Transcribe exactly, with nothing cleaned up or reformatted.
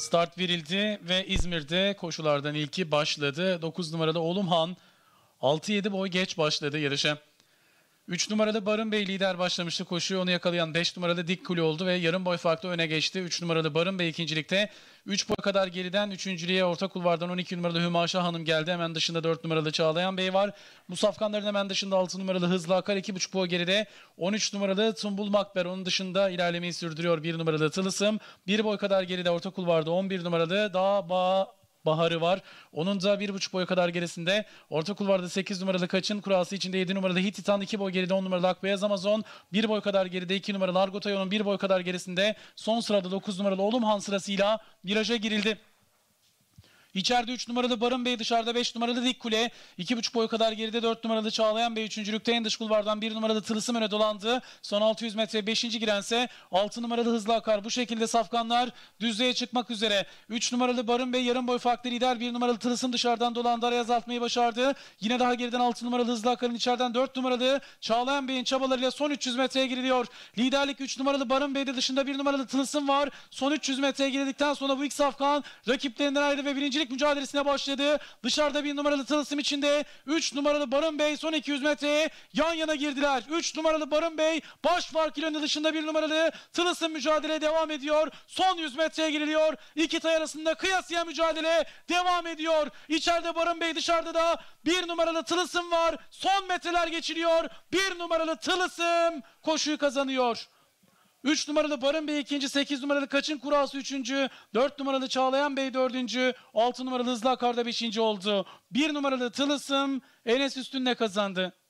Start verildi ve İzmir'de koşulardan ilki başladı. dokuz numaralı Olumhan altı yedi boy geç başladı yarışa. üç numaralı Barın Bey lider başlamıştı koşuyu. Onu yakalayan beş numaralı Dik Kule oldu ve yarım boy farklı öne geçti. üç numaralı Barın Bey ikincilikte. üç boy kadar geriden üçüncülüğe orta kulvardan on iki numaralı Hümaşa Hanım geldi. Hemen dışında dört numaralı Çağlayan Bey var. Bu safkanların hemen dışında altı numaralı Hızlı Akar iki buçuk boy geride. on üç numaralı Tumbul Makber onun dışında ilerlemeyi sürdürüyor. bir numaralı Tılısım. bir boy kadar geride orta kulvarda on bir numaralı Dağ Bağ Baharı var. Onun da bir buçuk boy kadar gerisinde. Orta kulvarda sekiz numaralı Kaçın kurası içinde yedi numaralı Hititan, iki boy geride on numaralı Akbeyaz Amazon, bir boy kadar geride iki numaralı Argotayon'un bir boy kadar gerisinde. Son sırada dokuz numaralı Olumhan sırasıyla viraja girildi. İçeride üç numaralı Barın Bey, dışarıda beş numaralı Dik Kule. iki buçuk boy kadar geride dört numaralı Çağlayan Bey üçüncülükte. En dış kulvardan bir numaralı Tılısım öne dolandı. Son altı yüz metre beşinci girense altı numaralı Hızlı Akar. Bu şekilde safkanlar düzlüğe çıkmak üzere. üç numaralı Barın Bey yarım boy farklı lider. bir numaralı Tılısım dışarıdan dolandı. Araya azaltmayı başardı. Yine daha geriden altı numaralı Hızlı Akar'ın içeriden dört numaralı Çağlayan Bey'in çabalarıyla son üç yüz metreye giriliyor. Liderlik üç numaralı Barın Bey'de, dışında bir numaralı Tılısım var. Son üç yüz metreye girildikten sonra bu ilk safkan rakiplerinden ayrı ve birinci mücadelesine başladı. Dışarıda bir numaralı Tılsım içinde üç numaralı Barın Bey son iki yüz metreye yan yana girdiler. üç numaralı Barın Bey baş fark ile önde, dışında bir numaralı Tılsım mücadeleye devam ediyor. Son yüz metreye giriliyor. İki tay arasında kıyasıya mücadele devam ediyor. İçeride Barın Bey, dışarıda da bir numaralı Tılsım var. Son metreler geçiliyor. bir numaralı Tılsım koşuyu kazanıyor. üç numaralı Barın Bey ikinci, sekiz numaralı Kaçın kurası üçüncü, dört numaralı Çağlayan Bey dördüncü, altı numaralı Hızlı Akar'da beşinci oldu. bir numaralı Tılısım Enes Üstün'le kazandı.